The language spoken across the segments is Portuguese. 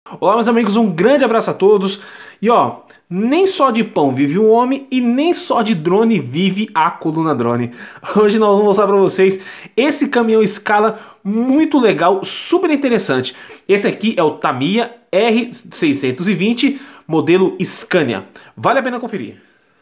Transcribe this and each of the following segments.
Olá, meus amigos, um grande abraço a todos. E ó, nem só de pão vive o homem e nem só de drone vive a Coluna Drone. Hoje nós vamos mostrar para vocês esse caminhão escala muito legal, super interessante. Esse aqui é o Tamiya R620, modelo Scania. Vale a pena conferir.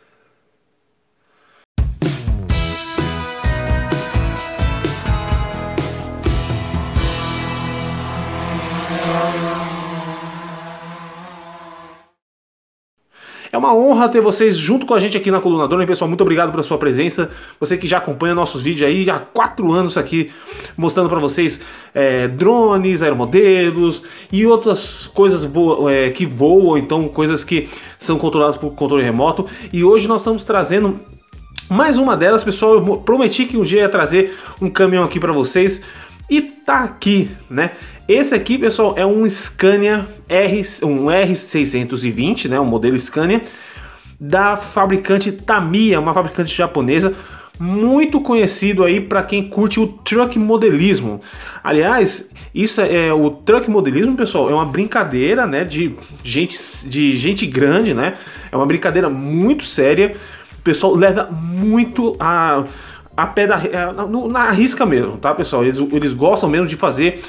É uma honra ter vocês junto com a gente aqui na Coluna Drone, pessoal. Muito obrigado pela sua presença. Você que já acompanha nossos vídeos aí há 4 anos aqui, mostrando para vocês drones, aeromodelos e outras coisas que voam, então coisas que são controladas por controle remoto. E hoje nós estamos trazendo mais uma delas, pessoal. Eu prometi que um dia ia trazer um caminhão aqui para vocês. E tá aqui, né? Esse aqui, pessoal, é um Scania um R620, né? Um modelo Scania da fabricante Tamiya, uma fabricante japonesa muito conhecido aí para quem curte o truck modelismo. Aliás, isso o truck modelismo, pessoal, é uma brincadeira, né? De gente grande, né? É uma brincadeira muito séria. O pessoal leva muito a pé na risca mesmo, tá, pessoal? Eles gostam mesmo de fazer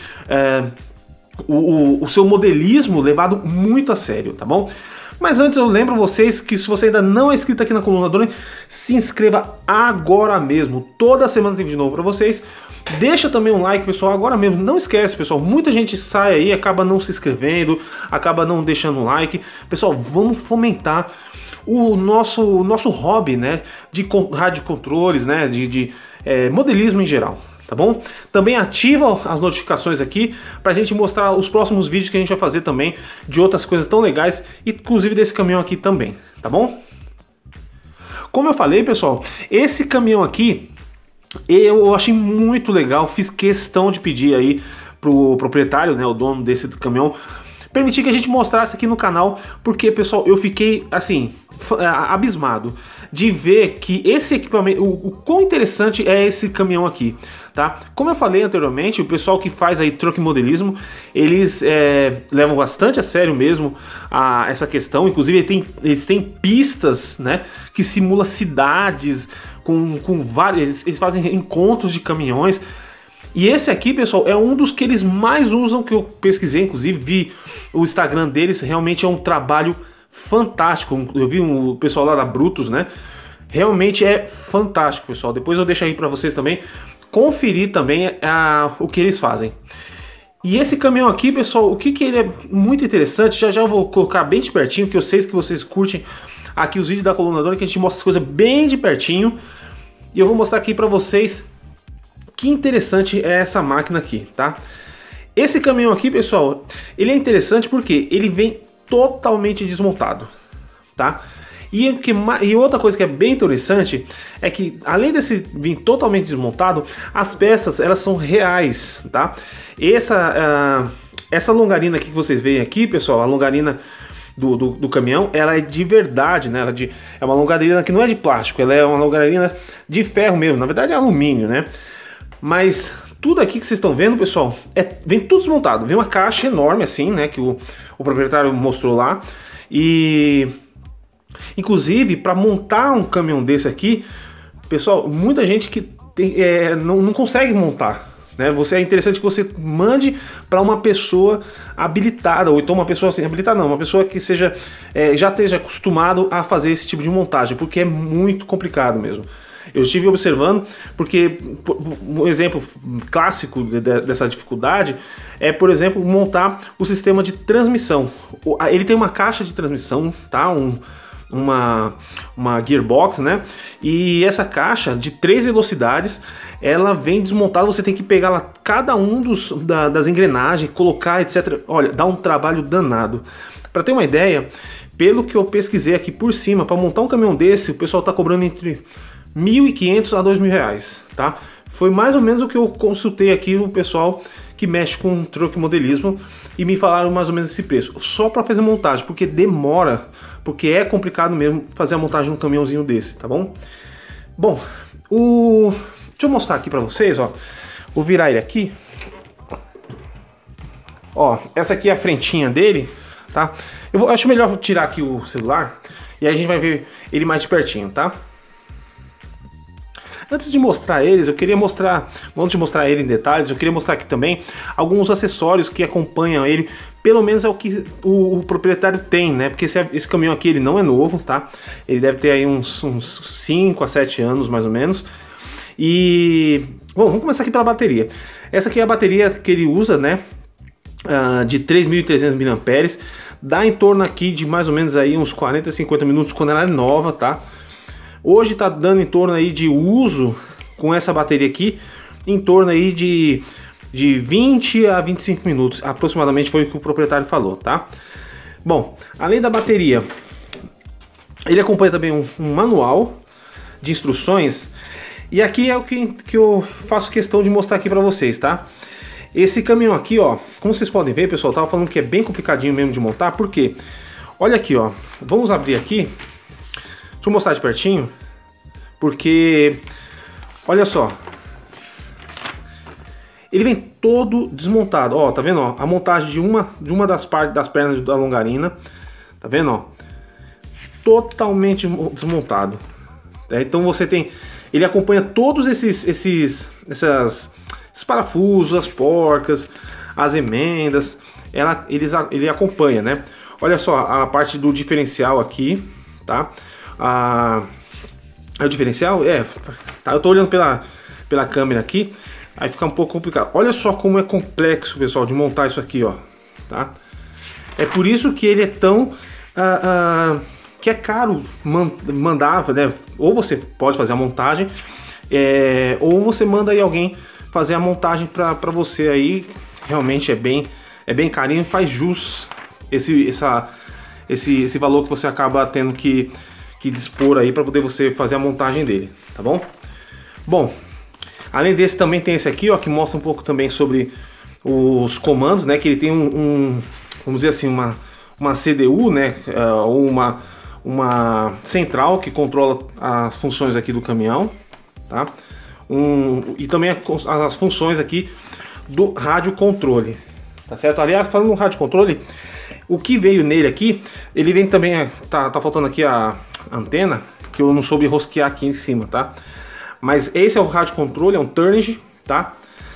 o seu modelismo levado muito a sério, tá bom? Mas antes eu lembro vocês que se você ainda não é inscrito aqui na Coluna Drone, se inscreva agora mesmo. Toda semana tem vídeo novo para vocês. Deixa também um like, pessoal, agora mesmo. Não esquece, pessoal, muita gente sai aí, acaba não se inscrevendo, acaba não deixando um like. Pessoal, vamos fomentar o nosso hobby, né, de radiocontroles, né, de modelismo em geral, tá bom? Também ativa as notificações aqui pra gente mostrar os próximos vídeos que a gente vai fazer também de outras coisas tão legais, inclusive desse caminhão aqui também, tá bom? Como eu falei, pessoal, esse caminhão aqui eu achei muito legal, fiz questão de pedir aí pro proprietário, né, o dono desse caminhão, permitir que a gente mostrasse aqui no canal, porque, pessoal, eu fiquei, assim, abismado de ver que esse equipamento, o quão interessante é esse caminhão aqui, tá? Como eu falei anteriormente, o pessoal que faz aí truck modelismo, eles levam bastante a sério mesmo essa questão, inclusive eles têm pistas, né, que simula cidades, com várias, eles fazem encontros de caminhões. E esse aqui, pessoal, é um dos que eles mais usam, que eu pesquisei, inclusive vi o Instagram deles, realmente é um trabalho fantástico. Eu vi o pessoal lá da Brutus, né? Realmente é fantástico, pessoal. Depois eu deixo aí para vocês também conferir também o que eles fazem. E esse caminhão aqui, pessoal, o que ele é muito interessante, já eu vou colocar bem de pertinho, que eu sei que vocês curtem aqui os vídeos da Coluna Drone, que a gente mostra as coisas bem de pertinho. E eu vou mostrar aqui para vocês que interessante é essa máquina aqui, tá? Esse caminhão aqui, pessoal, ele é interessante porque ele vem totalmente desmontado, tá? E outra coisa que é bem interessante é que, além desse vir totalmente desmontado, as peças, elas são reais, tá? Essa longarina aqui que vocês veem aqui, pessoal, a longarina do caminhão, ela é de verdade, né? É uma longarina que não é de plástico, ela é uma longarina de ferro mesmo, na verdade é alumínio, né? Mas tudo aqui que vocês estão vendo, pessoal, vem tudo desmontado. Vem uma caixa enorme assim, né, que o proprietário mostrou lá. E inclusive, para montar um caminhão desse aqui, pessoal, muita gente que não consegue montar, né? É interessante que você mande para uma pessoa habilitada, ou então uma pessoa assim, habilitada não, uma pessoa que seja já esteja acostumado a fazer esse tipo de montagem, porque é muito complicado mesmo. Eu estive observando, porque um exemplo clássico dessa dificuldade é, por exemplo, montar o sistema de transmissão. Ele tem uma caixa de transmissão, tá? Uma gearbox, né? E essa caixa de 3 velocidades, ela vem desmontada, você tem que pegar lá cada um das engrenagens, colocar, etc. Olha, dá um trabalho danado. Para ter uma ideia, pelo que eu pesquisei aqui por cima, para montar um caminhão desse, o pessoal está cobrando entre R$1.500 a R$2.000, tá? Foi mais ou menos o que eu consultei aqui o pessoal que mexe com truck modelismo e me falaram mais ou menos esse preço, só para fazer montagem, porque demora, porque é complicado mesmo fazer a montagem de um caminhãozinho desse, tá bom? Bom, deixa eu mostrar aqui para vocês, ó. Vou virar ele aqui. Ó, essa aqui é a frentinha dele, tá? Acho melhor tirar aqui o celular e aí a gente vai ver ele mais de pertinho, tá? Antes de mostrar eles, eu queria mostrar, antes de mostrar ele em detalhes, eu queria mostrar aqui também alguns acessórios que acompanham ele, pelo menos é o que o proprietário tem, né? Porque esse caminhão aqui ele não é novo, tá? Ele deve ter aí uns 5 a 7 anos mais ou menos. E, bom, vamos começar aqui pela bateria. Essa aqui é a bateria que ele usa, né? De 3.300 mAh, dá em torno aqui de mais ou menos aí uns 40, 50 minutos quando ela é nova, tá? Hoje tá dando em torno aí de uso com essa bateria aqui, em torno aí de 20 a 25 minutos, aproximadamente foi o que o proprietário falou, tá? Bom, além da bateria, ele acompanha também um manual de instruções, e aqui é o que eu faço questão de mostrar aqui para vocês, tá? Esse caminhão aqui, ó, como vocês podem ver, pessoal, tava falando que é bem complicadinho mesmo de montar, porque olha aqui, ó, vamos abrir aqui. Deixa eu mostrar de pertinho, porque olha só, ele vem todo desmontado, ó, tá vendo, ó, a montagem de uma das partes das pernas da longarina, tá vendo, ó, totalmente desmontado. Então você tem, ele acompanha todos esses parafusos, as porcas, as emendas, ele acompanha, né? Olha só a parte do diferencial aqui, tá? O diferencial tá, eu tô olhando pela câmera aqui, aí fica um pouco complicado. Olha só como é complexo, pessoal, de montar isso aqui, ó, tá? É por isso que ele é tão que é caro mandar, né? Ou você pode fazer a montagem, ou você manda aí alguém fazer a montagem para você aí. Realmente é bem carinho, faz jus esse valor que você acaba tendo que dispor aí para poder você fazer a montagem dele, tá bom? Bom, além desse também tem esse aqui, ó, que mostra um pouco também sobre os comandos, né? Que ele tem vamos dizer assim, uma CDU, né? Ou uma central que controla as funções aqui do caminhão, tá? E também as funções aqui do rádio controle, tá certo? Aliás, falando no rádio controle, o que veio nele aqui, ele vem também, tá faltando aqui a antena, que eu não soube rosquear aqui em cima, tá? Mas esse é o rádio controle, é um Turnage, tá?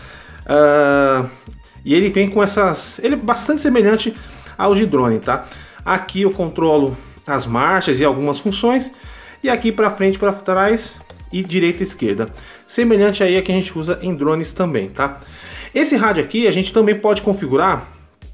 E ele vem com ele é bastante semelhante ao de drone, tá? Aqui eu controlo as marchas e algumas funções, e aqui para frente, para trás e direita e esquerda. Semelhante aí a que a gente usa em drones também, tá? Esse rádio aqui a gente também pode configurar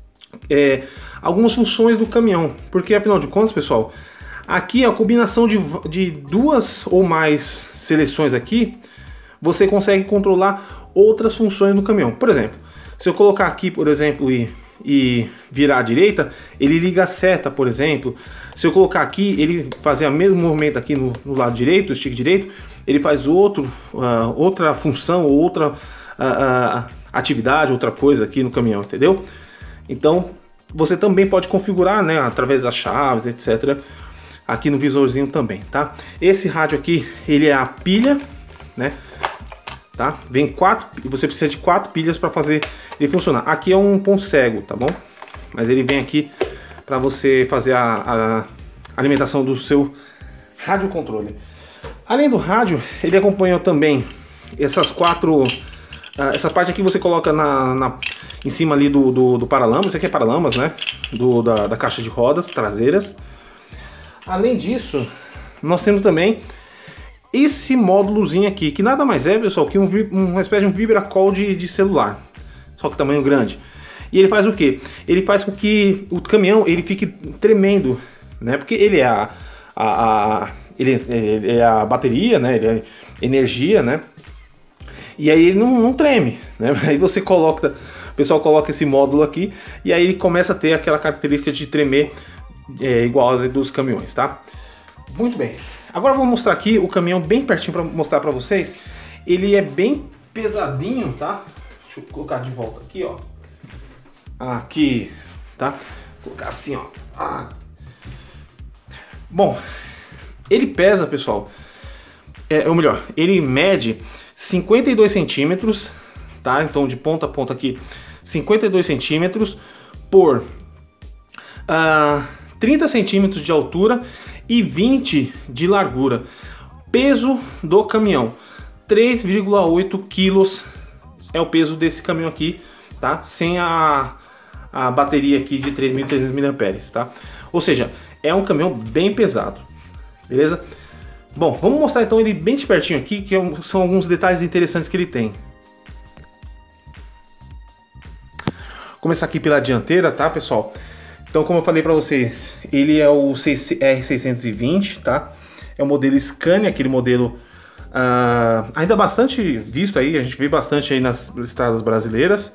algumas funções do caminhão, porque afinal de contas, pessoal, aqui a combinação de duas ou mais seleções aqui, você consegue controlar outras funções do caminhão. Por exemplo, se eu colocar aqui, por exemplo, e virar à direita, ele liga a seta, por exemplo. Se eu colocar aqui, ele fazer o mesmo movimento aqui no lado direito, o stick direito, ele faz outra função, ou outra atividade, outra coisa aqui no caminhão, entendeu? Então, você também pode configurar, né, através das chaves, etc., aqui no visorzinho também, tá? Esse rádio aqui, ele é a pilha, né? Tá? Vem você precisa de 4 pilhas para fazer ele funcionar. Aqui é um ponto cego, tá bom? Mas ele vem aqui para você fazer a alimentação do seu rádio controle. Além do rádio, ele acompanhou também essas essa parte aqui você coloca em cima ali do paralamas. Isso aqui é paralamas, né? Da caixa de rodas traseiras. Além disso, nós temos também esse módulozinho aqui, que nada mais é, pessoal, que uma espécie de um vibracall de celular, só que tamanho grande. E ele faz o que? Ele faz com que o caminhão ele fique tremendo, né? Porque ele é ele é a bateria, né? Ele é energia, né? E aí ele não treme, né? Aí você coloca, o pessoal coloca esse módulo aqui e aí ele começa a ter aquela característica de tremer igual a dos caminhões, tá? Muito bem. Agora eu vou mostrar aqui o caminhão bem pertinho para mostrar para vocês. Ele é bem pesadinho, tá? Deixa eu colocar de volta aqui, ó. Aqui, tá? Vou colocar assim, ó. Bom, ele pesa, pessoal, ou melhor, ele mede 52 centímetros, tá? Então de ponta a ponta aqui, 52 centímetros, por 30 centímetros de altura e 20 de largura. Peso do caminhão, 3,8 quilos é o peso desse caminhão aqui, tá? Sem a bateria aqui de 3.300 mAh, tá? Ou seja, é um caminhão bem pesado, beleza? Bom, vamos mostrar então ele bem de pertinho aqui, que são alguns detalhes interessantes que ele tem. Vou começar aqui pela dianteira, tá, pessoal? Então, como eu falei para vocês, ele é o R620, tá? É o modelo Scania, aquele modelo ainda bastante visto aí, a gente vê bastante aí nas estradas brasileiras.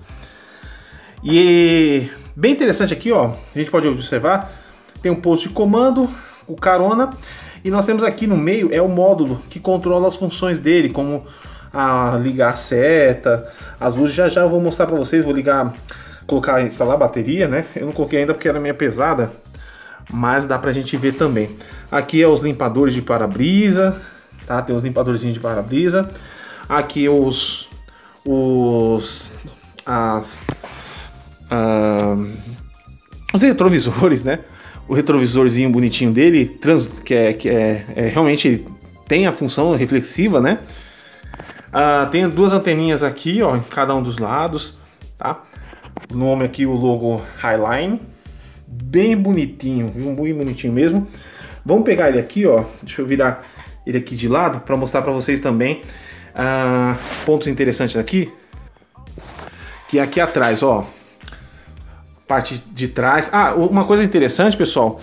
E bem interessante aqui, ó, a gente pode observar, tem um posto de comando, o carona, e nós temos aqui no meio o módulo que controla as funções dele, como ligar a seta, as luzes. Já eu vou mostrar para vocês, vou ligar, instalar a bateria, né? Eu não coloquei ainda porque era meio pesada, mas dá pra gente ver também. Aqui é os limpadores de para-brisa, tá? Tem os limpadorzinhos de para-brisa. Aqui os retrovisores, né? O retrovisorzinho bonitinho dele, realmente ele tem a função reflexiva, né? Tem duas anteninhas aqui, ó, em cada um dos lados, tá? O nome aqui, o logo Highline, bem bonitinho, bem bonitinho mesmo. Vamos pegar ele aqui, ó, deixa eu virar ele aqui de lado para mostrar para vocês também pontos interessantes aqui, que aqui atrás, ó, parte de trás. Uma coisa interessante, pessoal,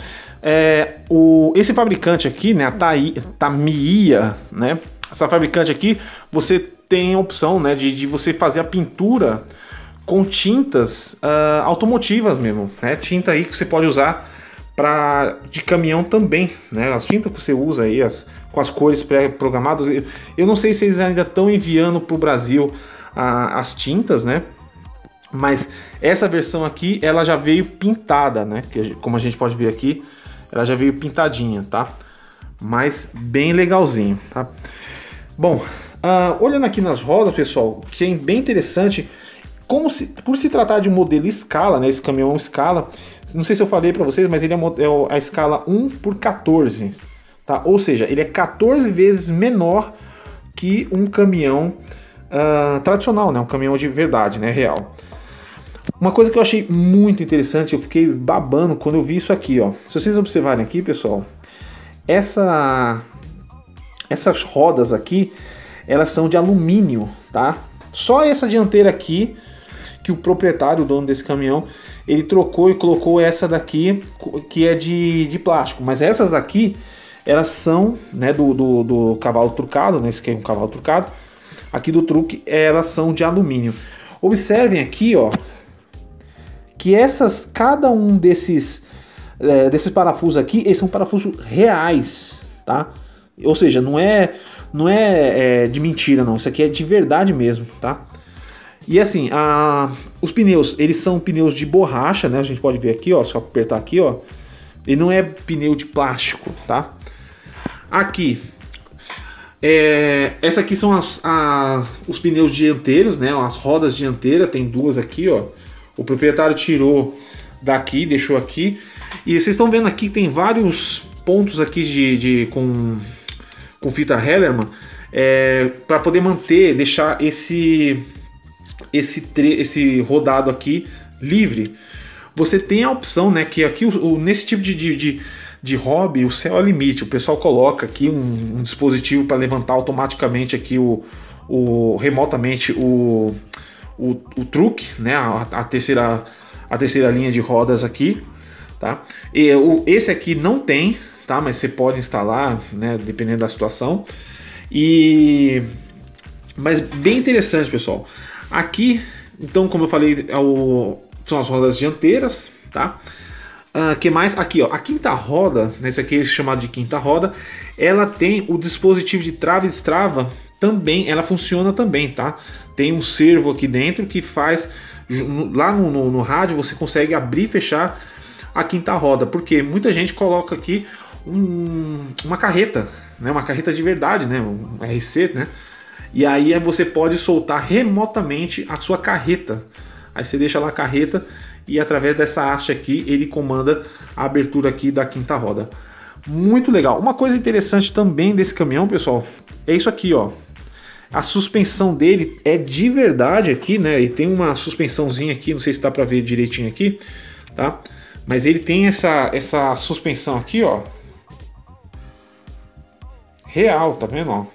esse fabricante aqui, né, a Tamiya, né, essa fabricante aqui, você tem a opção, né, de você fazer a pintura com tintas automotivas mesmo, né, tinta aí que você pode usar de caminhão também, né, as tintas que você usa aí, com as cores pré-programadas. Eu não sei se eles ainda estão enviando para o Brasil as tintas, né, mas essa versão aqui, ela já veio pintada, né? Como a gente pode ver aqui, ela já veio pintadinha, tá? Mas bem legalzinho, tá? Bom, olhando aqui nas rodas, pessoal, que é bem interessante, por se tratar de um modelo Scala, né? Esse caminhão é um Scala, não sei se eu falei para vocês, mas ele é a escala 1/14, tá? Ou seja, ele é 14 vezes menor que um caminhão tradicional, né? Um caminhão de verdade, né? Real. Uma coisa que eu achei muito interessante, eu fiquei babando quando eu vi isso aqui, ó. Se vocês observarem aqui, pessoal, essas rodas aqui, elas são de alumínio, tá? Só essa dianteira aqui, que o proprietário, o dono desse caminhão, ele trocou e colocou essa daqui, que é de plástico. Mas essas daqui, elas são, né, do cavalo trucado, né? Esse aqui é um cavalo trucado. Aqui do truque, elas são de alumínio. Observem aqui, ó, que cada um desses parafusos aqui, eles são parafusos reais, tá? Ou seja, não é de mentira, não. Isso aqui é de verdade mesmo, tá? E assim, os pneus, eles são pneus de borracha, né? A gente pode ver aqui, ó, só apertar aqui, ó. Ele não é pneu de plástico, tá? Aqui, essa aqui são os pneus dianteiros, né? As rodas dianteiras, tem duas aqui, ó. O proprietário tirou daqui, deixou aqui. E vocês estão vendo aqui que tem vários pontos aqui com fita Hellerman, para poder deixar esse rodado aqui livre. Você tem a opção, né, que aqui nesse tipo de hobby, o céu é o limite. O pessoal coloca aqui um dispositivo para levantar automaticamente aqui remotamente o truque, né, a terceira linha de rodas aqui, tá? E esse aqui não tem, tá? Mas você pode instalar, né, dependendo da situação. Mas bem interessante, pessoal. Aqui, então, como eu falei, são as rodas dianteiras, tá? Que mais? Aqui, ó, a quinta roda, né, esse aqui é chamado de quinta roda, ela tem o dispositivo de trava e destrava também, ela funciona também, tá? Tem um servo aqui dentro que faz, lá no rádio você consegue abrir e fechar a quinta roda, porque muita gente coloca aqui uma carreta, né? Uma carreta de verdade, né? Um RC, né? E aí você pode soltar remotamente a sua carreta. Aí você deixa lá a carreta e através dessa haste aqui ele comanda a abertura aqui da quinta roda. Muito legal. Uma coisa interessante também desse caminhão, pessoal, é isso aqui, ó. A suspensão dele é de verdade aqui, né? E tem uma suspensãozinha aqui, não sei se dá para ver direitinho aqui, tá? Mas ele tem essa suspensão aqui, ó. Real, tá vendo, ó?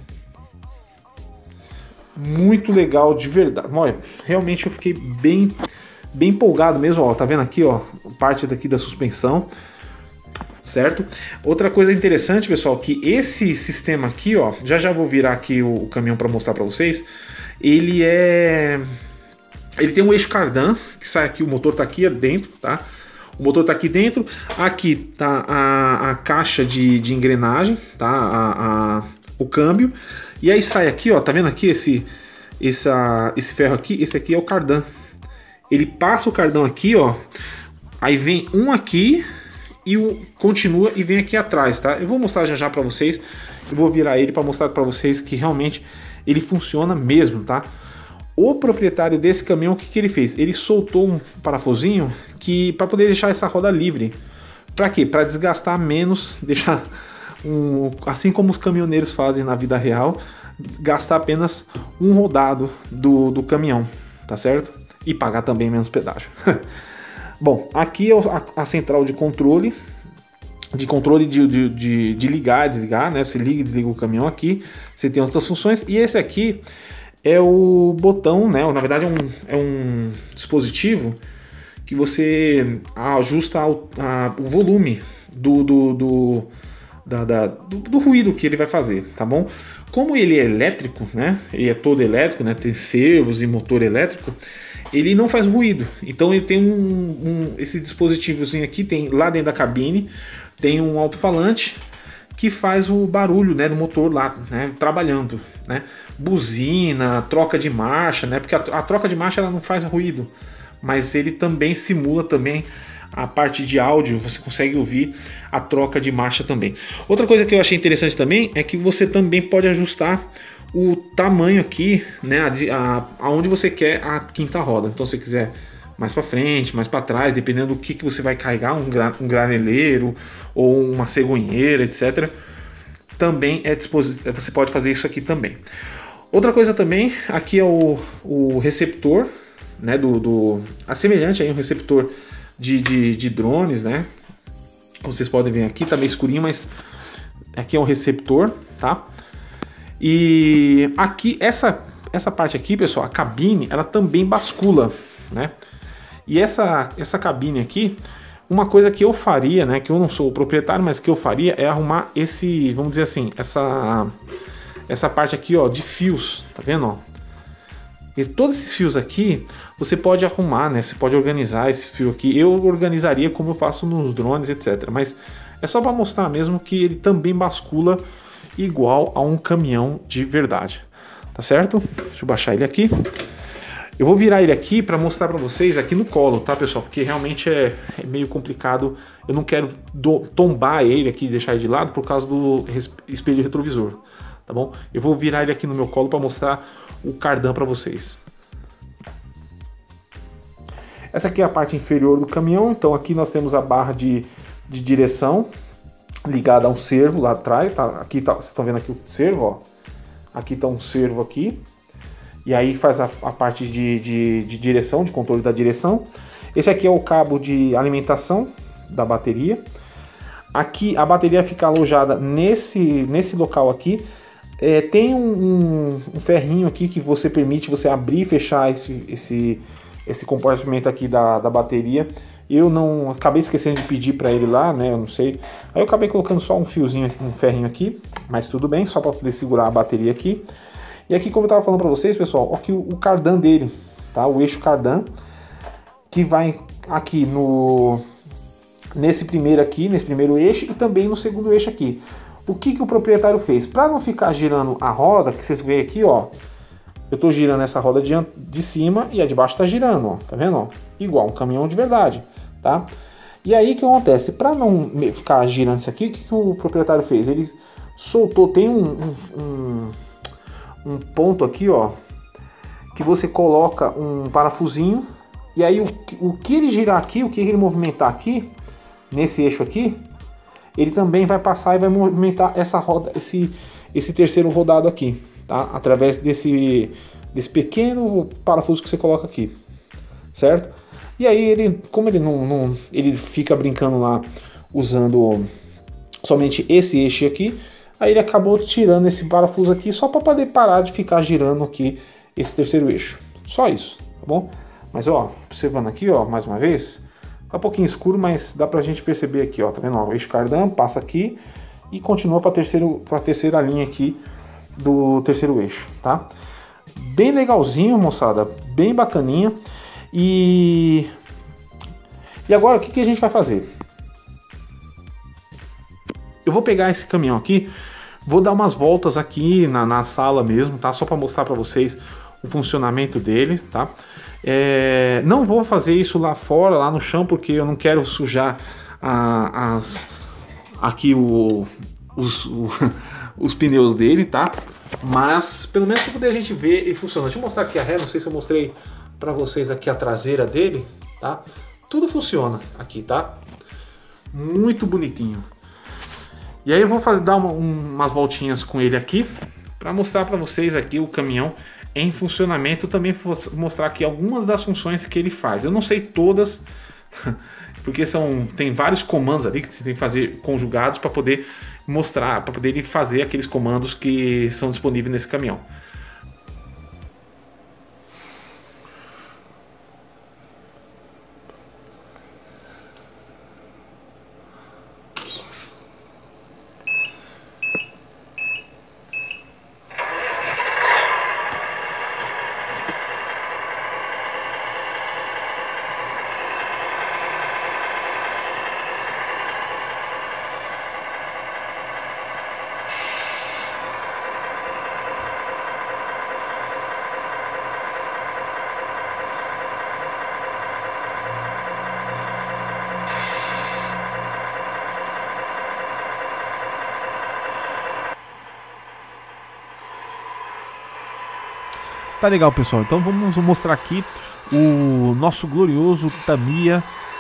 Muito legal, de verdade. Olha, realmente eu fiquei bem empolgado mesmo, ó. Tá vendo aqui, ó? Parte daqui da suspensão. Certo? Outra coisa interessante, pessoal, que esse sistema aqui, ó, já vou virar aqui o caminhão para mostrar para vocês. Ele tem um eixo cardan que sai aqui, o motor tá aqui dentro, tá? O motor tá aqui dentro, aqui tá a caixa de engrenagem, tá? O câmbio, e aí sai aqui, ó, tá vendo aqui esse ferro aqui? Esse aqui é o cardan. Ele passa o cardan aqui, ó, aí vem um aqui e continua e vem aqui atrás, tá? Eu vou mostrar já para vocês, eu vou virar ele para mostrar para vocês que realmente ele funciona mesmo, tá? O proprietário desse caminhão, o que ele fez? Ele soltou um parafusinho para poder deixar essa roda livre. Para quê? Para desgastar menos, deixar assim como os caminhoneiros fazem na vida real, gastar apenas um rodado do caminhão, tá certo? E pagar também menos pedágio. Bom, aqui é a central de controle de ligar e desligar, né? Você liga e desliga o caminhão aqui, você tem outras funções, e esse aqui é o botão, né? Na verdade é um dispositivo que você ajusta o volume do ruído que ele vai fazer, tá bom? Como ele é elétrico, né? Ele é todo elétrico, né? Tem servos e motor elétrico. Ele não faz ruído, então ele tem esse dispositivozinho aqui, tem lá dentro da cabine, tem um alto-falante que faz o barulho, né, do motor lá, né, trabalhando, né, buzina, troca de marcha, né, porque a troca de marcha ela não faz ruído, mas ele também simula também a parte de áudio, você consegue ouvir a troca de marcha também. Outra coisa que eu achei interessante também é que você também pode ajustar o tamanho aqui, né, aonde você quer a quinta roda. Então, se você quiser mais para frente, mais para trás, dependendo do que você vai carregar, um graneleiro ou uma cegonheira, etc. Também você pode fazer isso aqui também. Outra coisa também, aqui é o receptor, né, semelhante a um receptor de drones, né? Como vocês podem ver aqui, tá meio escurinho, mas aqui é um receptor, tá? E aqui, essa parte aqui, pessoal, a cabine, ela também bascula, né? E essa cabine aqui, uma coisa que eu faria, né? Que eu não sou o proprietário, mas que eu faria é arrumar vamos dizer assim, essa parte aqui, ó, de fios, tá vendo, ó? E todos esses fios aqui, você pode arrumar, né? Você pode organizar esse fio aqui. Eu organizaria como eu faço nos drones, etc. Mas é só para mostrar mesmo que ele também bascula igual a um caminhão de verdade, tá certo? Deixa eu baixar ele aqui. Eu vou virar ele aqui para mostrar para vocês aqui no colo, tá, pessoal? Porque realmente é meio complicado. Eu não quero tombar ele aqui e deixar ele de lado por causa do espelho retrovisor, tá bom? Eu vou virar ele aqui no meu colo para mostrar o cardan para vocês. Essa aqui é a parte inferior do caminhão. Então aqui nós temos a barra de direção ligada a um servo lá atrás, tá? Aqui tá, vocês estão vendo aqui o servo, ó. Aqui tá um servo aqui. E aí faz a parte de direção, de controle da direção. Esse aqui é o cabo de alimentação da bateria. Aqui a bateria fica alojada nesse local aqui. Tem um ferrinho aqui que você permite você abrir e fechar esse compartimento aqui da bateria. Eu não acabei esquecendo de pedir para ele lá, né? Eu não sei. Aí eu acabei colocando só um fiozinho, um ferrinho aqui, mas tudo bem, só para poder segurar a bateria aqui. E aqui, como eu estava falando para vocês, pessoal, aqui o cardan dele, tá? O eixo cardan que vai aqui nesse primeiro eixo e também no segundo eixo aqui. O que o proprietário fez? Para não ficar girando a roda, que vocês veem aqui, ó, eu tô girando essa roda de cima e a de baixo tá girando, ó, tá vendo? Ó? Igual um caminhão de verdade, tá? E aí o que acontece? Para não ficar girando isso aqui, o que o proprietário fez? Ele soltou, tem um ponto aqui, ó, que você coloca um parafusinho E aí o que ele girar aqui, o que ele movimentar aqui, nesse eixo aqui, ele também vai passar e vai movimentar essa roda, esse terceiro rodado aqui, tá? Através desse pequeno parafuso que você coloca aqui, certo? E aí ele, como ele ele fica brincando lá usando somente esse eixo aqui, aí ele acabou tirando esse parafuso aqui só para poder parar de ficar girando aqui esse terceiro eixo. Só isso, tá bom? Mas ó, observando aqui, ó, mais uma vez, tá um pouquinho escuro, mas dá pra gente perceber aqui, ó, tá vendo? Ó, o eixo cardan passa aqui e continua para a terceira linha aqui do terceiro eixo, tá? Bem legalzinho, moçada, bem bacaninha. E agora o que a gente vai fazer? Eu vou pegar esse caminhão aqui, vou dar umas voltas aqui na sala mesmo, tá? Só para mostrar para vocês o funcionamento dele, tá? Não vou fazer isso lá fora, lá no chão, porque eu não quero sujar aqui os pneus dele, tá? Mas pelo menos para poder a gente ver ele funcionando. Deixa eu mostrar aqui a ré, não sei se eu mostrei para vocês aqui a traseira dele, tá? Tudo funciona aqui, tá? Muito bonitinho. E aí eu vou dar umas voltinhas com ele aqui para mostrar para vocês aqui o caminhão em funcionamento. Também vou mostrar aqui algumas das funções que ele faz. Eu não sei todas, porque tem vários comandos ali que você tem que fazer conjugados para poder mostrar, para poder ele fazer aqueles comandos que são disponíveis nesse caminhão. Tá legal, pessoal, então vamos mostrar aqui o nosso glorioso Tamiya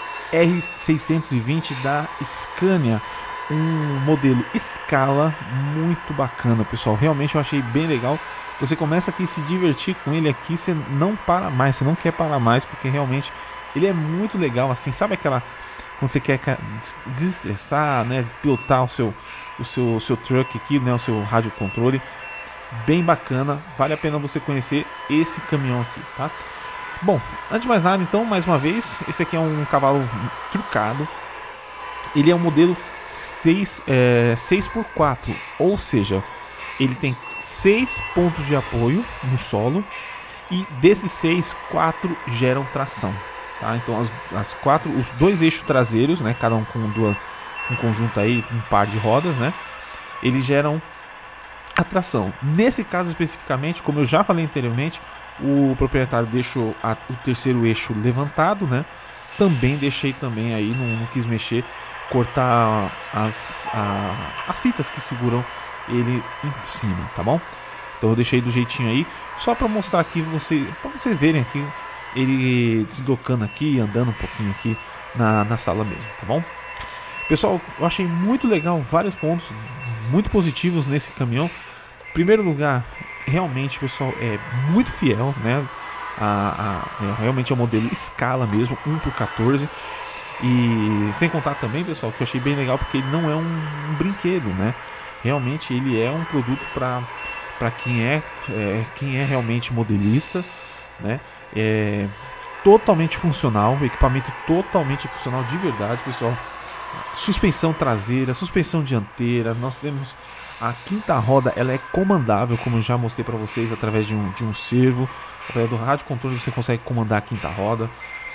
R620 da Scania, um modelo escala muito bacana, pessoal. Realmente eu achei bem legal. Você começa aqui a se divertir com ele aqui, você não para mais, você não quer parar mais, porque realmente ele é muito legal, assim, sabe aquela quando você quer desestressar, né, pilotar o seu truck aqui, né, o seu rádio controle. Bem bacana, vale a pena você conhecer esse caminhão aqui, tá? Bom, antes de mais nada, então, mais uma vez, esse aqui é um cavalo trucado. Ele é um modelo 6x4, ou seja, ele tem 6 pontos de apoio no solo e desses 6, 4 geram tração, tá? Então os dois eixos traseiros, né, cada um com um conjunto aí, um par de rodas, né, eles geram a tração. Nesse caso especificamente, como eu já falei anteriormente, o proprietário deixou o terceiro eixo levantado, né? Também deixei também aí, não quis mexer, cortar as fitas que seguram ele em cima, tá bom? Então eu deixei do jeitinho aí, só para mostrar aqui para vocês verem aqui ele deslocando aqui, andando um pouquinho aqui na sala mesmo, tá bom? Pessoal, eu achei muito legal, vários pontos muito positivos nesse caminhão. Em primeiro lugar, realmente, pessoal, é muito fiel, né? Realmente é um modelo escala mesmo, 1/14. E sem contar também, pessoal, que eu achei bem legal, porque ele não é um brinquedo, né? Realmente ele é um produto para quem é realmente modelista, né? É totalmente funcional, equipamento totalmente funcional de verdade, pessoal. Suspensão traseira, suspensão dianteira, nós temos a quinta roda, ela é comandável, como eu já mostrei para vocês, através de um servo, através do rádio controle você consegue comandar a quinta roda.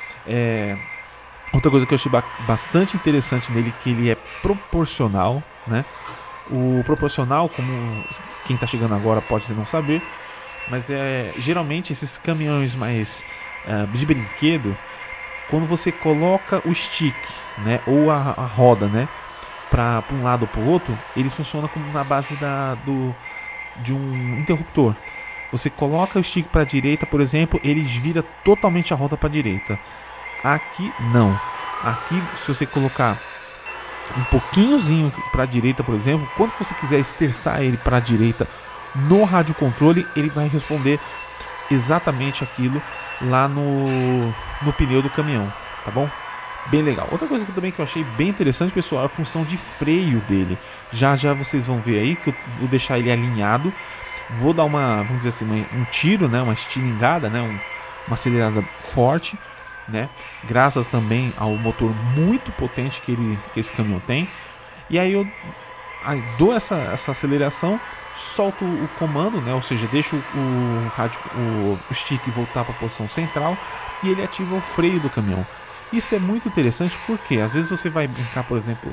Outra coisa que eu achei bastante interessante nele, que ele é proporcional, né? O proporcional, como quem está chegando agora pode não saber, mas geralmente esses caminhões mais de brinquedo, quando você coloca o stick, né, ou a roda, né, para um lado ou para o outro, eles funcionam como na base de um interruptor. Você coloca o stick para a direita, por exemplo, ele vira totalmente a roda para a direita. Aqui não. Aqui, se você colocar um pouquinhozinho para a direita, por exemplo, quando você quiser esterçar ele para a direita no rádio controle, ele vai responder exatamente aquilo lá no pneu do caminhão, tá bom? Bem legal. Outra coisa que também que eu achei bem interessante, pessoal, é a função de freio dele. Já vocês vão ver aí que eu vou deixar ele alinhado. Vou dar vamos dizer assim, um tiro, né, uma estilingada, né, uma acelerada forte, né, graças também ao motor muito potente que esse caminhão tem. E aí eu dou essa aceleração, solto o comando, né, ou seja, deixo o stick voltar para a posição central e ele ativa o freio do caminhão. Isso é muito interessante porque às vezes você vai brincar, por exemplo,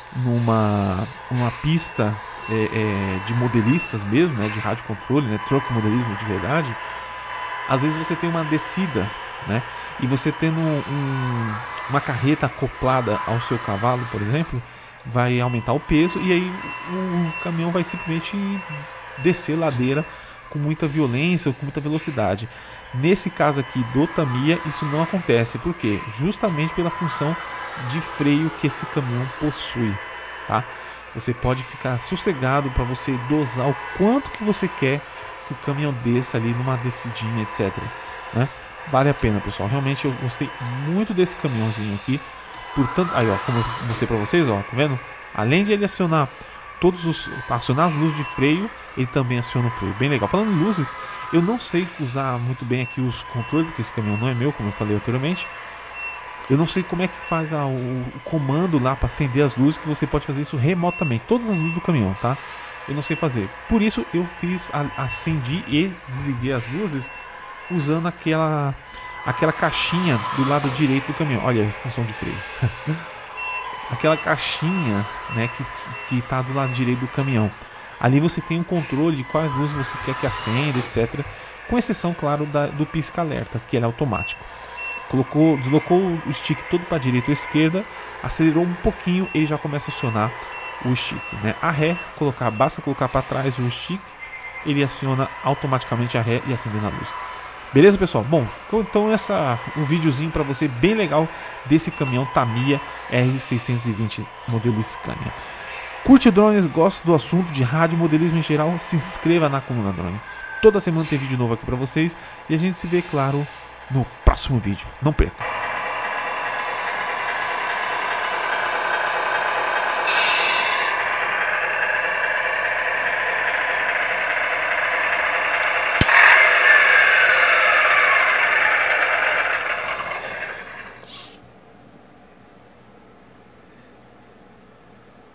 numa pista de modelistas mesmo, né, de rádio controle, né, truck modelismo de verdade. Às vezes você tem uma descida, né, e você tendo uma carreta acoplada ao seu cavalo, por exemplo, vai aumentar o peso e aí o caminhão vai simplesmente descer ladeira com muita violência ou com muita velocidade. Nesse caso aqui do Tamiya isso não acontece, porque justamente pela função de freio que esse caminhão possui, tá? Você pode ficar sossegado para você dosar o quanto que você quer que o caminhão desça ali numa descidinha, etc, né? Vale a pena, pessoal. Realmente eu gostei muito desse caminhãozinho aqui. Portanto, aí ó, como eu mostrei para vocês, ó, tá vendo? Além de ele acionar acionar as luzes de freio, ele também aciona o freio. Bem legal. Falando em luzes, eu não sei usar muito bem aqui os controles, porque esse caminhão não é meu, como eu falei anteriormente. Eu não sei como é que faz o comando lá para acender as luzes, que você pode fazer isso remotamente. Todas as luzes do caminhão, tá? Eu não sei fazer. Por isso eu acendi e desliguei as luzes usando aquela caixinha do lado direito do caminhão. Olha a função de freio. Aquela caixinha, né, que tá do lado direito do caminhão. Ali você tem um controle de quais luzes você quer que acenda, etc. Com exceção, claro, do pisca-alerta, que ele é automático. Deslocou o stick todo para a direita ou esquerda, acelerou um pouquinho, ele já começa a acionar o stick, né? A ré, basta colocar para trás o stick, ele aciona automaticamente a ré e acende a luz. Beleza, pessoal? Bom, ficou então um videozinho para você bem legal desse caminhão Tamiya R620 modelo Scania. Curte drones, gosta do assunto de rádio modelismo em geral? Se inscreva na Coluna Drone. Toda semana tem vídeo novo aqui para vocês e a gente se vê, claro, no próximo vídeo. Não perca!